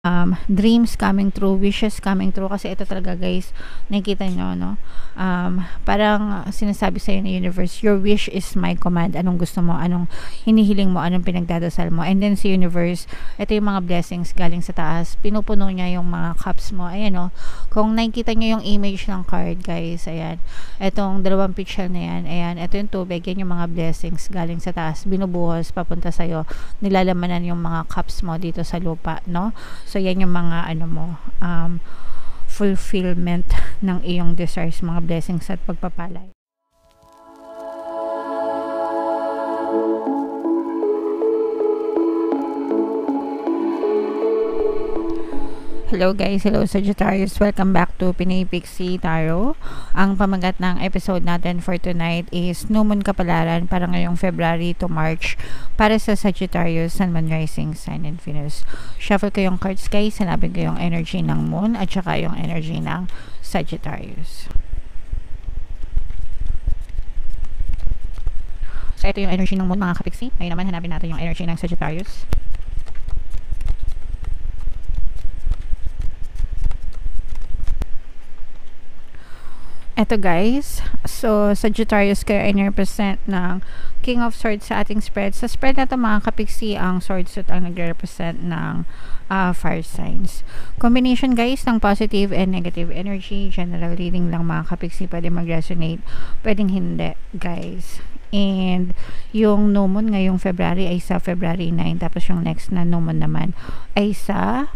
dreams coming true, wishes coming true, kasi ito talaga guys, nakikita nyo, no? Parang sinasabi sa'yo ng universe, your wish is my command. Anong gusto mo, anong hinihiling mo, anong pinagdadasal mo. And then si universe, ito yung mga blessings galing sa taas, pinupuno niya yung mga cups mo. Ayan, no? Kung nakikita nyo yung image ng card guys, ayan, etong dalawang picture na yan, ayan, ito yung tubig, yan yung mga blessings galing sa taas, binubuhos papunta sa'yo, nilalamanan yung mga cups mo dito sa lupa, no? So yan yung mga ano mo, fulfillment ng iyong desires, mga blessings at pagpapalay. Hello guys, hello Sagittarius, welcome back to Pinay Pixie Tarot. Ang pamagat ng episode natin for tonight is New Moon Kapalaran para ngayong February to March para sa Sagittarius, Sun, Moon, Rising, Sign, and Venus. Shuffle ko yung cards guys, hanapin ko yung energy ng Moon at saka yung energy ng Sagittarius. So ito yung energy ng Moon mga kapiksi. Ngayon naman hanapin natin yung energy ng Sagittarius. Eto guys, so Sagittarius kayo ay nire-represent ng King of Swords sa ating spread. Sa spread na ito mga kapiksi, ang sword suit ang nagre-represent ng fire signs. Combination guys ng positive and negative energy. General reading lang mga kapiksi, pwede mag-resonate, pwedeng hindi guys. And yung new moon ngayong February ay sa February 9, tapos yung next na new moon naman ay sa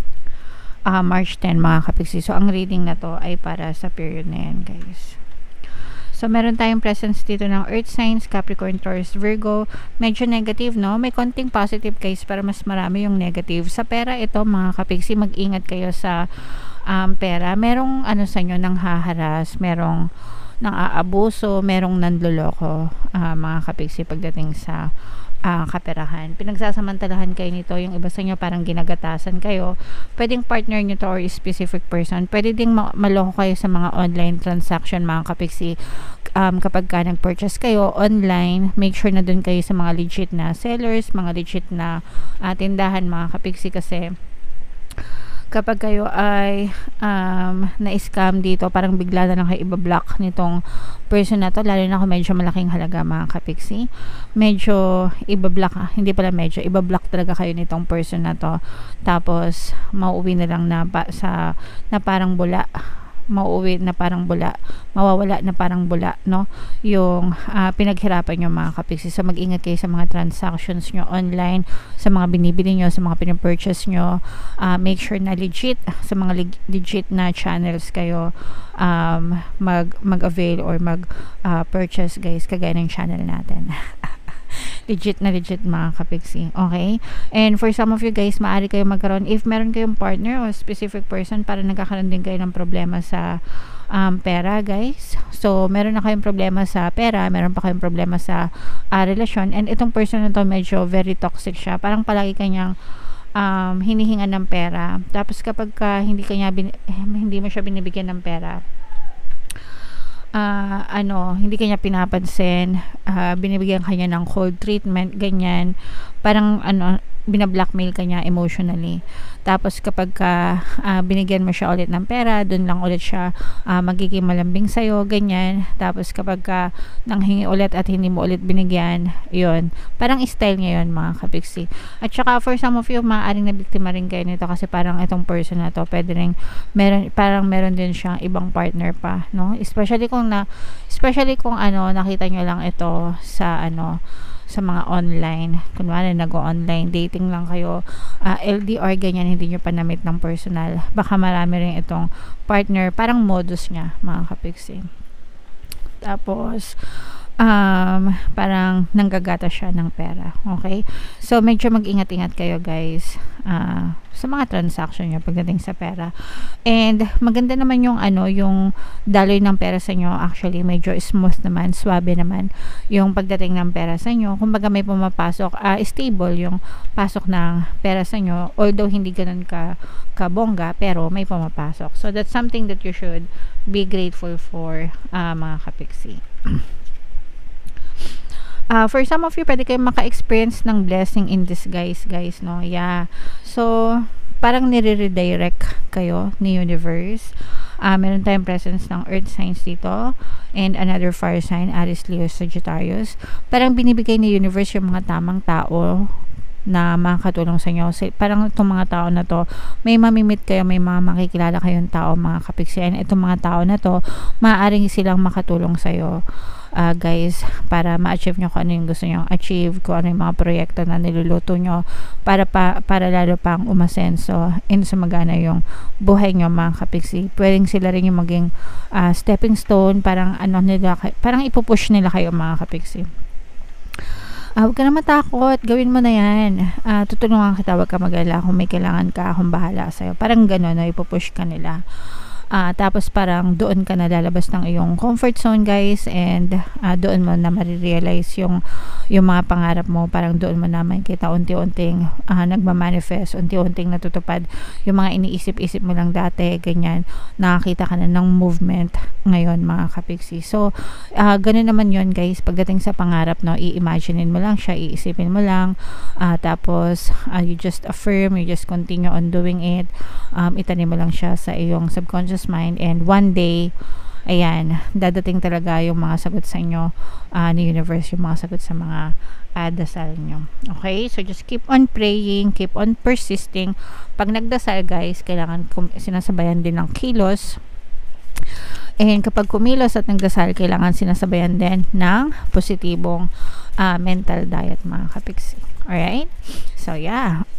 March 10 mga kapiksi. So ang reading na to ay para sa period na yan guys. So meron tayong presence dito ng earth signs, Capricorn, Taurus, Virgo. Medyo negative, no? May konting positive guys, pero mas marami yung negative. Sa pera ito mga kapiksi, mag-ingat kayo sa pera. Merong ano sa inyo nang haharas, merong nang aabuso, merong nanloloko mga kapiksi pagdating sa kaperahan. Pinagsasamantalahan kayo nito, yung iba sa inyo parang ginagatasan kayo. Pwedeng partner nyo to or specific person. Pwede ding maloko kayo sa mga online transaction mga kapiksi. Kapag ka nag-purchase kayo online, make sure na dun kayo sa mga legit na sellers, mga legit na tindahan mga kapiksi, kasi kapag kayo ay na-scam dito, parang bigla na lang kayo ibablock nitong person na to, lalo na kung medyo malaking halaga mga kapiksi. Medyo ibablock, hindi pala medyo, ibablock talaga kayo nitong person na to. Tapos mauuwi na lang na parang bula. Mauuwi na parang bula, mawawala na parang bula, no? Yung pinaghirapan nyo mga kapiksi. So mag-ingat kayo sa mga transactions nyo online, sa mga binibili nyo, sa mga pinapurchase nyo. Make sure na legit, sa mga legit na channels kayo mag-avail or mag-purchase guys, kagaya ng channel natin. Legit na legit mga kapiksi. Okay? And for some of you guys, maaari kayo magkaroon, if meron kayong partner o specific person, para nagkakaroon din kayo ng problema sa pera guys. So meron na kayong problema sa pera, meron pa kayong problema sa relasyon, and itong person na to medyo very toxic siya. Parang palagi kanyang hinihingan ng pera. Tapos kapag hindi mo siya binibigyan ng pera, hindi kanya pinapansin, binibigyan kanya ng cold treatment, ganyan, parang binablockmail kanya emotionally. Tapos kapag binigyan mo siya ulit ng pera, dun lang ulit siya magiging malambing sa'yo, ganyan. Tapos kapag nanghingi ulit at hindi mo ulit binigyan, yun, parang style niya yun mga kapiksi. At saka for some of you, maaaring nabiktima rin kayo nito, kasi parang itong person na to, pwede rin, meron din siyang ibang partner pa, no? Especially kung nakita nyo lang ito sa mga online, kunwari nag-online dating lang kayo, LDR ganyan, hindi nyo pa na-meet ng personal, baka marami rin itong partner, parang modus niya mga kapiksi. Tapos parang nanggagata siya ng pera. Okay? So medyo mag-ingat-ingat kayo guys sa mga transaction niyo pagdating sa pera. And maganda naman yung yung daloy ng pera sa inyo. Actually medyo smooth naman, swabe naman yung pagdating ng pera sa inyo. Kumbaga may pumapasok, stable yung pasok ng pera sa inyo, although hindi ganun kabongga, pero may pumapasok. So that's something that you should be grateful for mga kapiksi. For some of you, pwede kayong maka-experience ng blessing in disguise, guys, no? Yeah. So, parang nire-redirect kayo ni universe. Meron tayong presence ng earth signs dito and another fire sign, Aries, Leo, Sagittarius. Parang binibigay ni universe yung mga tamang tao na makakatulong sa inyo. Parang itong mga tao na to, may mamimit kayo, may mga makikilala kayong tao, mga kapiksian. Itong mga tao na to, maaaring silang makatulong sa iyo, guys, para ma-achieve nyo kung ano yung gusto nyo achieve, kung ano yung mga proyekto na niluluto nyo para lalo pang umasenso and sumagana yung buhay nyo, mga kapiksi. Pwedeng sila rin yung maging stepping stone, parang parang ipupush nila kayo, mga kapiksi. Huwag ka na matakot, gawin mo na yan. Tutulungan kita, huwag ka mag-alala. Kung may kailangan ka, akong bahala sa'yo. Parang gano'n, no? Ipupush ka nila. Tapos parang doon ka na lalabas ng iyong comfort zone, guys, and doon mo na marirealize yung mga pangarap mo. Parang doon mo na makikita unti-unting nagmamanifest, unti-unting natutupad yung mga iniisip-isip mo lang dati, ganyan. Nakakita ka na ng movement ngayon, mga kapiksi. So ganun naman yun, guys, pagdating sa pangarap, no, i-imaginein mo lang siya, iisipin mo lang, tapos you just affirm, you just continue on doing it, itanim mo lang siya sa iyong subconscious mind, and one day, ayan, dadating talaga yung mga sagot sa inyo ni universe, yung mga sagot sa mga dasal nyo. Okay, so just keep on praying, keep on persisting. Pag nagdasal, guys, kailangan sinasabayan din ng kilos, and kapag kumilos at nagdasal, kailangan sinasabayan din ng positibong mental diet, mga kapiksi. Alright, so yeah.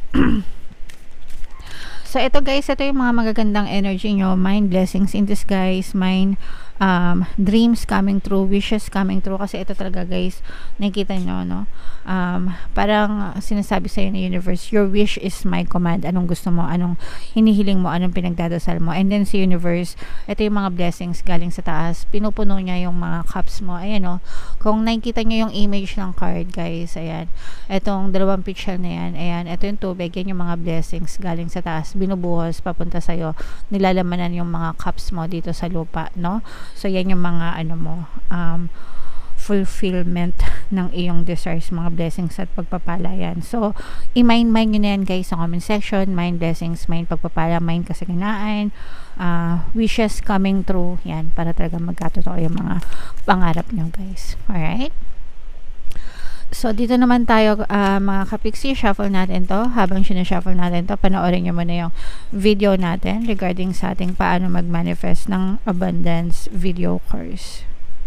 So, ito guys, ito yung mga magagandang energy nyo, mind blessings in disguise, mind dreams coming true, wishes coming true, kasi ito talaga, guys, nakikita nyo, no? Parang sinasabi sa'yo ng universe, your wish is my command. Anong gusto mo, anong hinihiling mo, anong pinagdadasal mo. And then sa universe, ito yung mga blessings galing sa taas, pinupuno niya yung mga cups mo. Ayan, no? Kung nakikita nyo yung image ng card, guys, ayan, etong dalawang picture na yan, ayan, ito yung tubig, yan yung mga blessings galing sa taas, binubuhos papunta sa'yo, nilalamanan yung mga cups mo dito sa lupa, no? So yan yung mga fulfillment ng iyong desires, mga blessings at pagpapala yan. So i-mind nyo na yan, guys, sa comment section. Mind blessings, mind pagpapala, mind kasaganaan, wishes coming true, yan, para talaga magkatotoo yung mga pangarap nyo, guys. Alright, so dito naman tayo, mga kapiksi, shuffle natin to. Habang sinashuffle natin to, panoorin nyo muna yung video natin regarding sa ating paano mag-manifest ng abundance video course.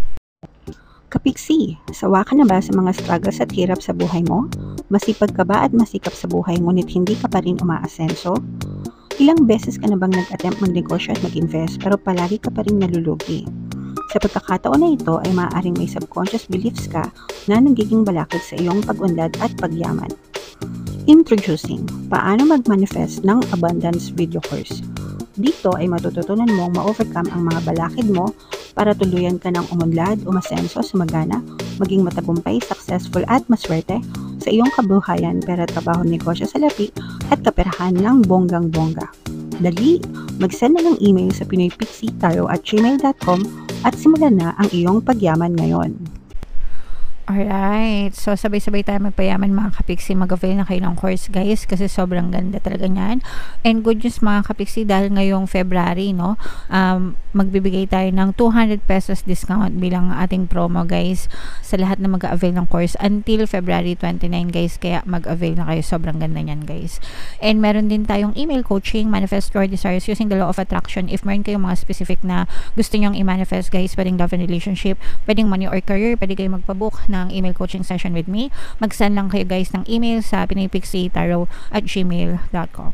Kapiksi, sawa ka na ba sa mga struggles at hirap sa buhay mo? Masipag ka ba at masikap sa buhay ngunit hindi ka pa rin umaasenso? Ilang beses ka na bang nag-attempt magnegosyo at mag-invest pero palagi ka pa rin nalulugi? Sa pagkakataon na ito ay maaaring may subconscious beliefs ka na nagiging balakid sa iyong pag-unlad at pagyaman. Introducing, paano mag-manifest ng abundance video course. Dito ay matututunan mong ma-overcome ang mga balakid mo para tuluyan ka ng umunlad, umasenso, sumagana, maging matagumpay, successful at maswerte sa iyong kabuhayan, pera, trabaho, negosyo, salapi at kaperahan ng bonggang-bongga. Dali, mag-send na ng email sa pinoypixitaro@gmail.com at simulan na ang iyong pagyaman ngayon. Alright, so sabay-sabay tayo magpayaman, mga kapiksi. Mag-avail na kayo ng course, guys, kasi sobrang ganda talaga niyan. And good news, mga kapiksi, dahil ngayong February, no, magbibigay tayo ng 200 pesos discount bilang ating promo, guys, sa lahat na mag-avail ng course until February 29, guys. Kaya mag-avail na kayo, sobrang ganda niyan, guys. And meron din tayong email coaching, manifest your desires using the law of attraction. If meron kayong mga specific na gusto nyong i-manifest, guys, pwedeng love and relationship, pwedeng money or career, pwede kayo magpabook ng email coaching session with me. Mag-send lang kayo, guys, ng email sa pinoypixitaro@gmail.com.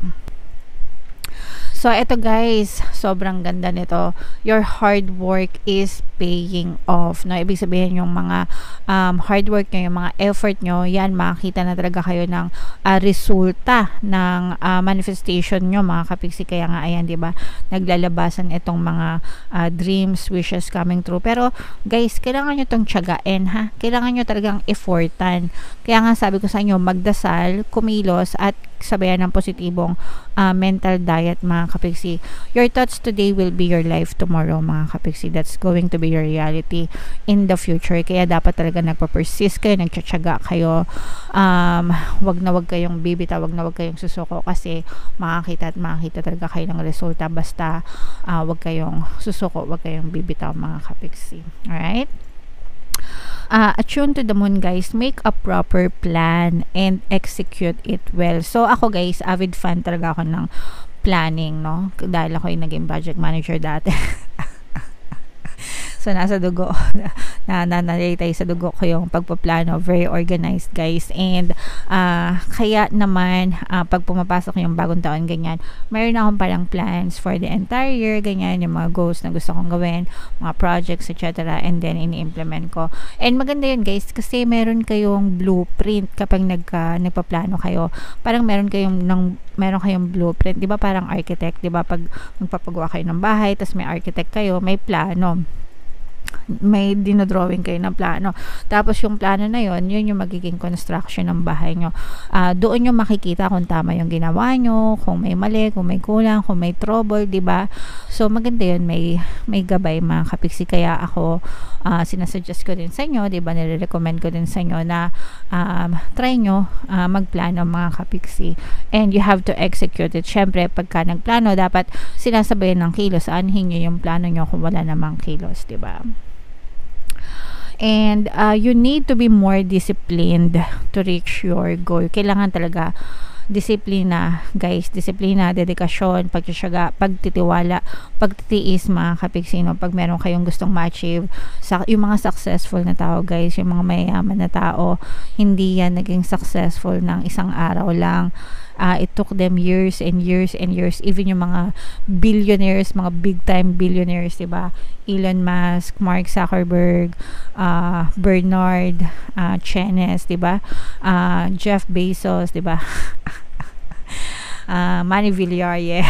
So, eto, guys, sobrang ganda nito. Your hard work is paying off. No? Ibig sabihin, yung mga hard work nyo, yung mga effort nyo, yan, makikita na talaga kayo ng resulta ng manifestation nyo, mga kapiksi. Kaya nga, ayan, diba, naglalabasan itong mga dreams, wishes coming true. Pero, guys, kailangan nyo itong tiyagain, ha? Kailangan nyo talagang effortan. Kaya nga, sabi ko sa inyo, magdasal, kumilos, at sabayan ng positibong mental diet, mga kapiksi. Your thoughts today will be your life tomorrow, mga kapiksi. That's going to be your reality in the future. Kaya dapat talaga nagpa-persist kayo, nagtsatsaga kayo. Wag na wag kayong bibitaw, wag na wag kayong susuko, kasi makakita talaga kayo ng resulta. Basta wag kayong susuko, wag kayong bibitaw, mga kapiksi. Alright? Attune to the moon, guys. Make a proper plan and execute it well. So ako, guys, avid fan talaga ako ng planning, no? Dahil ako yung naging project manager dati. So nasa dugo tayo sa dugo ko yung pagpaplano. Very organized, guys. And kaya naman pag pumapasok yung bagong taon, ganyan, mayroon akong parang plans for the entire year, ganyan, yung mga goals na gusto kong gawin, mga projects, etc. And then ini-implement ko. And maganda yun, guys, kasi meron kayong blueprint kapag nagpaplano kayo. Parang meron kayong blueprint, 'di ba? Parang architect, 'di ba? Pag magpapagawa kayo ng bahay, tas may architect kayo, may plano, may dinodrawing kayo ng plano. Tapos yung plano na yun yung magiging construction ng bahay nyo. Doon nyo makikita kung tama yung ginawa nyo, kung may mali, kung may kulang, kung may trouble, diba? So maganda yun, may gabay, mga kapiksi. Kaya ako sinasuggest ko din sa inyo, diba, nire-recommend ko din sa inyo na try nyo magplano, mga kapiksi. And you have to execute it. Syempre, pagka nagplano, dapat sinasabayan ng kilos. Aanhin nyo yung plano nyo kung wala namang kilos, diba? And you need to be more disciplined to reach your goal. Kailangan talaga disiplina, guys. Disiplina, dedikasyon, pagtitiyaga, pagtitiwala, pagtitiis, mga kapiksino. Pag meron kayong gustong ma-achieve, yung mga successful na tao, guys, yung mga mayayaman na tao, hindi yan naging successful ng isang araw lang. It took them years and years and years. Even yung mga billionaires, mga big time billionaires, diba? Elon Musk, Mark Zuckerberg, Bernard Chenes, diba? Jeff Bezos, diba? Manny Villar,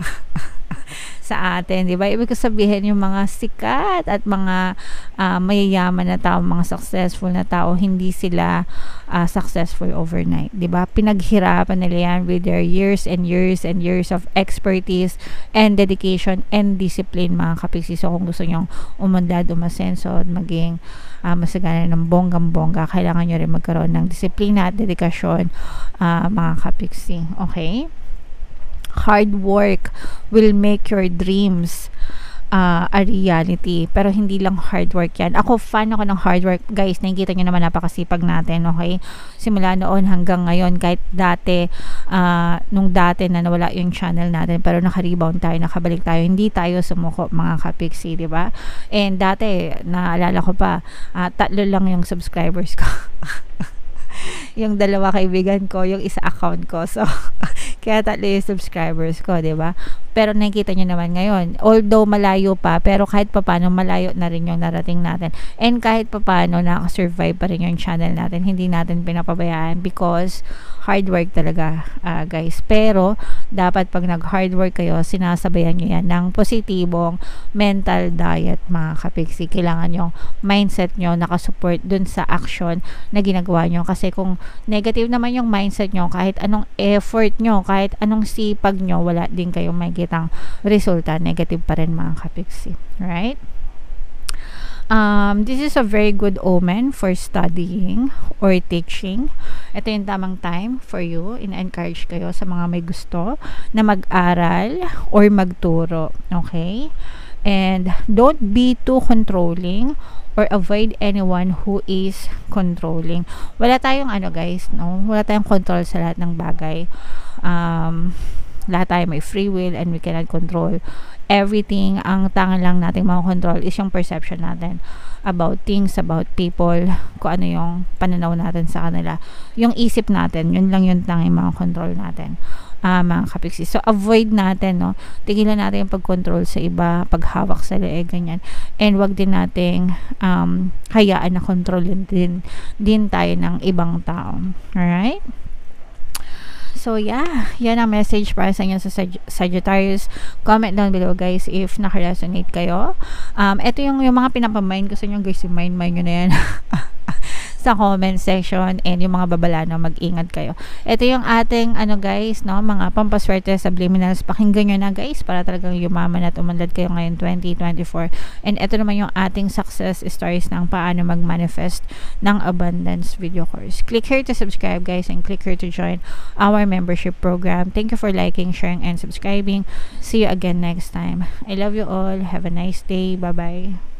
sa atin, di ba? Ibig sabihin, yung mga sikat at mga mayayaman na tao, mga successful na tao, hindi sila successful overnight, di ba? Pinaghirapan nila yan with their years and years and years of expertise and dedication and discipline, mga kapiksi. So kung gusto nyong umandad, umasenso, at maging masagana ng bonggang-bongga, kailangan nyo rin magkaroon ng disiplina at dedikasyon, mga kapiksi. Okay? Hard work will make your dreams a reality. Pero hindi lang hard work yan. Ako, fan ako ng hard work. Guys, nakikita nyo naman, napakasipag natin, okay? Simula noon hanggang ngayon, kahit dati, nung dati na nawala yung channel natin, pero naka-rebound tayo, nakabalik tayo, hindi tayo sumuko, mga kapiksi, di ba? And dati, naalala ko pa, 3 lang yung subscribers ko. Yung 2 kaibigan ko, yung isa account ko. So, kaya 3 yung subscribers ko, diba? Pero nakikita nyo naman ngayon, although malayo pa, pero kahit papano malayo na rin yung narating natin. And kahit papano nakasurvive pa rin yung channel natin. Hindi natin pinapabayaan because hard work talaga, guys. Pero dapat pag nag-hard work kayo, sinasabayan nyo yan ng positibong mental diet, mga kapiksi. Kailangan yung mindset nyo nakasupport dun sa action na ginagawa nyo. Kasi kung negative naman yung mindset nyo, kahit anong effort nyo, kahit anong sipag nyo, wala din kayong makikitang resulta. Negative pa rin, mga kapiksi. Right? This is a very good omen for studying or teaching. Ito yung tamang time for you. In-encourage kayo sa mga may gusto na mag-aral or magturo. Okay? And don't be too controlling or avoid anyone who is controlling. Wala tayong guys, no? Wala tayong control sa lahat ng bagay. Lahat tayo may free will and we cannot control everything. Ang tangan lang nating control is yung perception natin about things, about people, kung ano yung pananaw natin sa kanila. Yung isip natin, yun lang yung tanging control natin, mga kapiksi. So avoid natin, no? Tigilan natin yung pag-control sa iba, paghawak sa leeg, ganyan. And wag din nating hayaan na kontrolin din tayo ng ibang tao. Alright? So yeah, yan ang message para sa inyo sa Sagittarius. Comment down below, guys, if naka-resonate kayo. Ito yung mga pinapamind ko sa inyo, guys. Mind nyo na yan. sa comment section, and yung mga babalano, mag-ingat kayo. Ito yung ating guys, no, mga pampaswerte subliminals. Pakinggan nyo na guys para talagang yumaman at umunlad kayo ngayon 2024. And ito naman yung ating success stories ng paano mag-manifest ng abundance video course. Click here to subscribe guys, and click here to join our membership program. Thank you for liking, sharing, and subscribing. See you again next time. I love you all. Have a nice day. Bye bye.